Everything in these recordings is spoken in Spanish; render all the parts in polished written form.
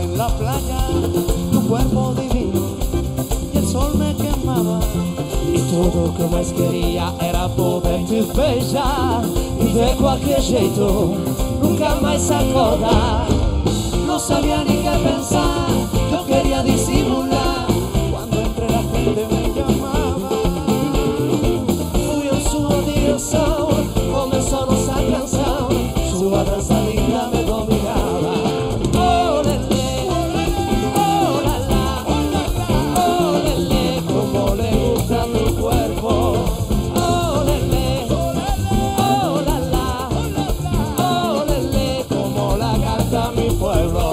en la playa, tu cuerpo divino y el sol me quemaba. Y todo que mais queria era poder te beijar e de qualquer jeito nunca mais acordar. No sabía ni qué pensar, yo quería disimular cuando entre la gente me llamaba. Fui en sua direção, começou nossa canção, sua dança linda me dominava. Oh, lelê, oh, la, la, oh, lelê, como le gusta tu cuerpo. Oh, lelê, oh, la, la, oh, lelê, como la canta mi pueblo.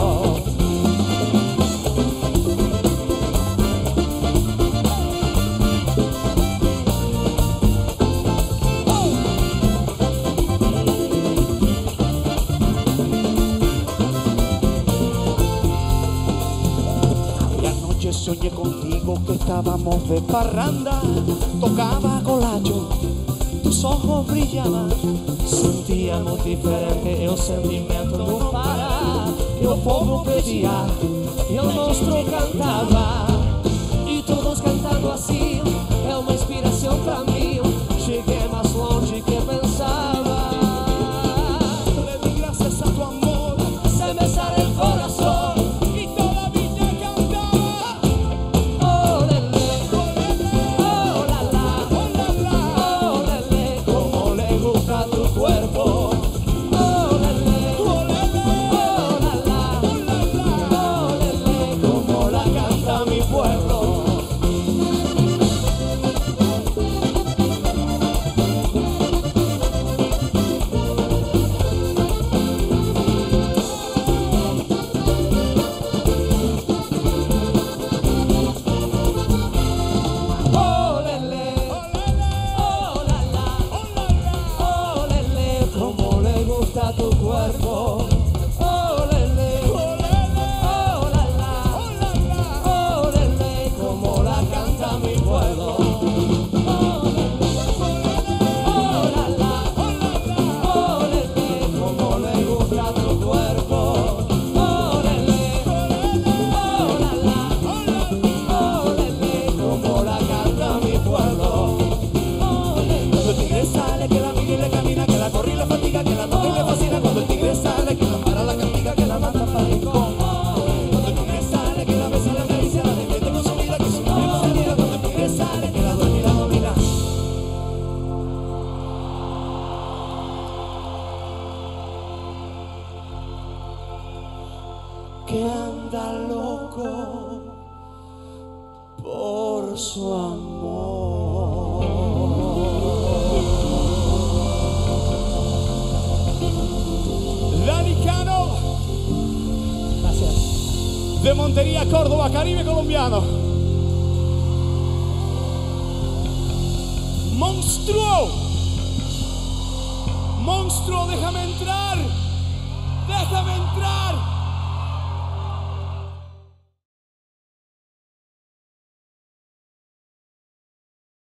Soñé contigo que estábamos de parranda, tocaba colacho, tus ojos brillaban, sentíamos diferente, o sentimento não para, e o povo pedia, e o monstro cantava, e todos cantando assim, é uma inspiração pra mim, cheguei mais longe que pensava. Le di gracias a tu amor, se me sale el corazón. Tu cuerpo, oh lele, oh la la, oh lele, como la canta mi pueblo. Oh la la, oh lele, como le gusta tu cuerpo. Oh lele, oh la la, oh lele, como la canta mi pueblo. Oh lele, cuando el tigre sale que la mira y le camina, que la corre y la fatiga, que la toca y le fascina. Cuando el tigre sale que la para, la castiga, que la manda para el rincón. Cuando el tigre sale que la besa, la acaricia, la defiende con su vida, que su vida se mira. Cuando el tigre sale que la duerme y la domina. Que anda loco por su amor. Dani Cano, gracias. De Montería, Córdoba, Caribe colombiano. Monstruo, monstruo, déjame entrar.